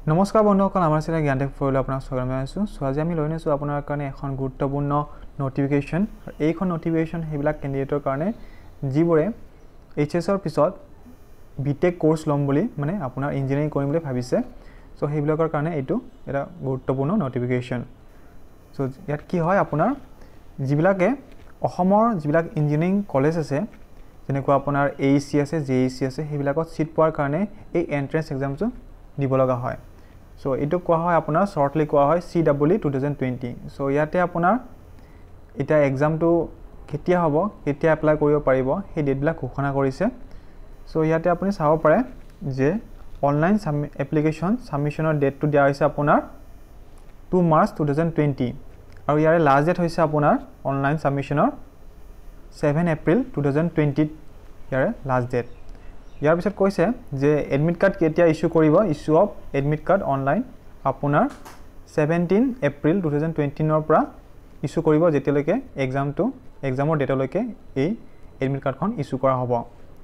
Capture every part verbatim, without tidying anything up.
নমস্কাৰ বন্ধুসকল আমাৰ চেনেল GyanTech ফৰলৈ আপোনাক স্বাগতম জনাইছো সো আজি আমি লৈ আনিছো আপোনাৰ কাৰণে এখন গুৰুত্বপূৰ্ণ নটিফিকেশন এইখন নটিফিকেশন হেবিলাক ক্যান্ডিডেটৰ কাৰণে যিবোৰে এইচএছ ৰ পিছত B.Tech কোৰ্স লম বুলি মানে আপোনাৰ ইঞ্জিনিয়াৰিং কৰিম বুলি ভাবিছে সো হেবিলাকৰ কাৰণে এইটো এটা গুৰুত্বপূৰ্ণ নটিফিকেশন সো ইয়াত কি হয় আপোনাৰ যিবিলাকে অসমৰ যিবিলাক ইঞ্জিনিয়াৰিং কলেজ আছে যেনেকুৱা আপোনাৰ A E C আছে J E C আছে হেবিলাকত সিট পোৱাৰ কাৰণে এই এন্ট্ৰেন্স এক্সামটো দিব লগা হয় সো এটো কোৱা হয় আপোনাৰ শৰ্টলি কোৱা হয় C E E twenty twenty so ইয়াতে আপোনাৰ এটা এক্সামটো কেতিয়া হ'ব কেতিয়া এপ্লাই কৰিব পাৰিব সেই ডেটবিলাক ঘোষণা কৰিছে সো ইয়াতে আপুনি চাব পাৰে যে অনলাইন এপ্লিকেশন সাবমিশনৰ ডেটটো দিয়া হৈছে আপোনাৰ two March twenty twenty আৰু ইয়াৰে লাষ্ট ডেট হৈছে আপোনাৰ অনলাইন সাবমিশনৰ seven April twenty twenty ইয়াৰে লাষ্ট ডেট ইয়াৰ পিছত কৈছে যে এডমিট কাৰ্ড কেতিয়া ইস্যু কৰিব issue of admit card online আপোনাৰ seventeen April twenty twenty নৰ পৰা ইস্যু কৰিব যেতিয়ালৈকে এক্সামটো এক্সামৰ ডেটলৈকে এই এডমিট কাৰ্ডখন ইস্যু কৰা হ'ব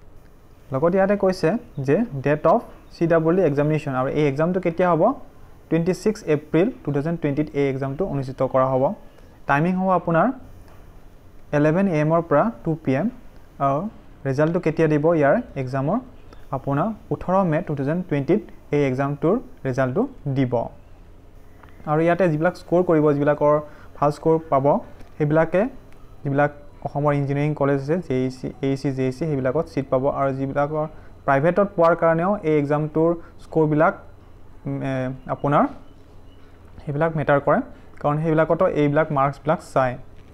লগতে ইয়াতে কৈছে যে date of C E E examination আৰু এই এক্সামটো কেতিয়া হ'ব twenty-six April twenty twenty এই এক্সামটো অনুষ্ঠিত কৰা হ'ব টাইমিং হ'ব আপোনাৰ eleven A M ৰ পৰা two P M আৰু ৰিজাল্টটো কেতিয়া দিব ইয়াৰ এক্সামৰ আপোনাৰ eighteen May twenty twenty এই এক্সামটোৰ ৰিজাল্টটো দিব আৰু ইয়াতে যিবিলাক স্কোৰ কৰিব যিবিলাকৰ ভাল স্কোৰ পাব হেবিলাকে যিবিলাক অসমৰ ইঞ্জিনিয়াৰিং কলেজ আছে J E C A E C J E C হেবিলাকত সিট পাব আৰু যিবিলাকৰ প্ৰাইভেটত পোৱাৰ কাৰণেও এই এক্সামটোৰ স্কোৰবিলাক আপোনাৰ হেবিলাক মেটাৰ কৰে কাৰণ হেবিলাকতো এইবিলাক মাৰ্কছবিলাক চাই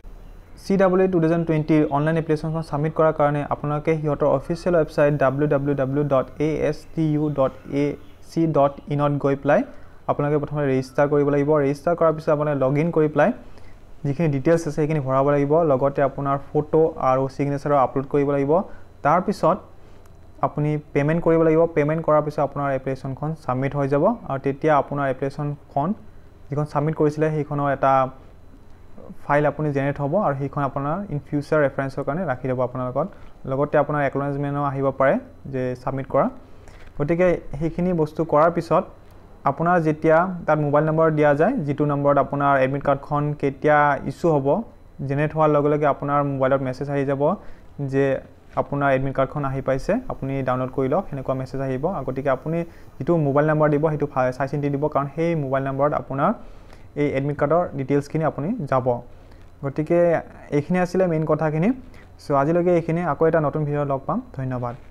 C E E twenty twenty online এপ্লিকেশনখন সাবমিট কৰাৰ কাৰণে আপোনালোকে হিহঁতৰ official website w w w dot a s t u dot a c dot in ত গৈ প্লাই আপোনালোকে প্ৰথমে ৰেজিষ্টাৰ কৰিব লাগিব ৰেজিষ্টাৰ কৰাৰ পিছত আপোনালোকে লগইন কৰি প্লাই যিখিনি ডিটেইলছ আছে সেইখিনি ভৰাব লাগিব লগতে আপোনাৰ ফটো আৰু সিগনেচাৰ আপলোড কৰিব লাগিব তাৰ পিছত আপুনি পেমেন্ট কৰিব লাগিব পেমেন্ট কৰাৰ পিছত আপোনাৰ এপ্লিকেশনখন সাবমিট হৈ যাব আৰু তেতিয়া আপোনাৰ এপ্লিকেশনখন যিখন সাবমিট কৰিছিলে সেইখনৰ এটা ফাইল আপুনি জেনাৰেট হ'ব আৰু সেইখন আপোনাৰ ইন ফিউচাৰ ৰেফাৰেন্সৰ কাৰণে ৰাখি দিব আপোনাৰ লগত লগতে আপোনাৰ একনলেজমেন্টও আহিব পাৰে যে সাবমিট কৰা গতিকে সেইখিনি বস্তু কৰাৰ পিছত আপোনাৰ যেতিয়া তাত মোবাইল নম্বৰ দিয়া যায় যেটো নম্বৰত আপোনাৰ এডমিট কাৰ্ডখন কেতিয়া ইস্যু হ'ব জেনাৰেট হোৱাৰ লগে লগে আপোনাৰ মোবাইলত মেছেজ আহি যাব যে আপোনাৰ এডমিট কাৰ্ডখন আহি পাইছে আপুনি ডাউনলোড কৰি লওক হেনেকুৱা মেছেজ আহিব গতিকে আপুনি যেটো মোবাইল নম্বৰ দিব হেতু চাই চিন্তি দিব কাৰণ সেই মোবাইল নম্বৰত আপোনাৰ এই এডমিট কাৰ্ডৰ ডিটেইলছ খিনি আপুনি যাব গতিকে এইখিনি আছিল মেইন কথাখিনি সো আজিলৈকে এইখিনি আকৌ এটা নতুন ভিডিঅ লগ পাম ধন্যবাদ